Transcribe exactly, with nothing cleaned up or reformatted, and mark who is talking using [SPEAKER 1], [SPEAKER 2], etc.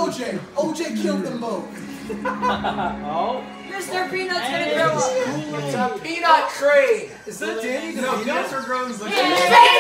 [SPEAKER 1] O J. O J killed them both.
[SPEAKER 2] Oh.
[SPEAKER 3] Mister Peanut's gonna grow up.
[SPEAKER 1] It's a peanut train.
[SPEAKER 4] Is that Danny?
[SPEAKER 1] No,
[SPEAKER 4] Peanuts are grown.
[SPEAKER 3] Yeah.